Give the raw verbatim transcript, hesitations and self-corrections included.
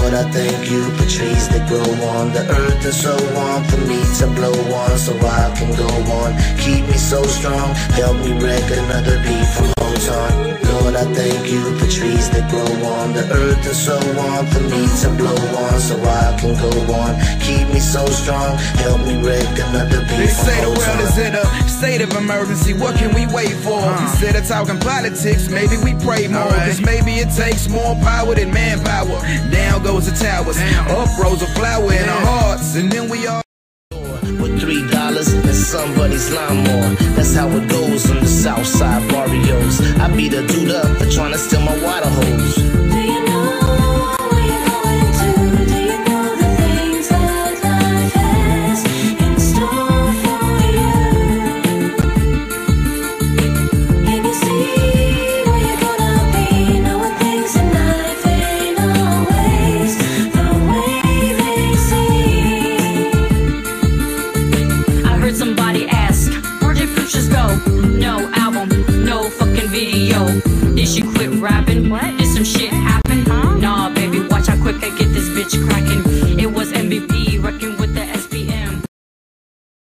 Lord, I thank you for trees that grow on the earth and so on, for me to blow on so I can go on. Keep me so strong, help me wreck another beat from Motown. Lord, I thank you for trees that grow on the earth and so on, for me to blow on so I can go on. Keep me so strong, help me wreck another beat They from say the Motown. world is in a state of emergency, what can we wait for? Uh. Instead of talking politics, maybe we pray more, right. Cause maybe it takes more power than manpower. Down goes the towers, Damn. Up rose a flower Damn. In our hearts, and then we all with three dollars and somebody's lawnmower. That's how it goes on the south side barrios. I beat a dude up for trying to steal my water hose.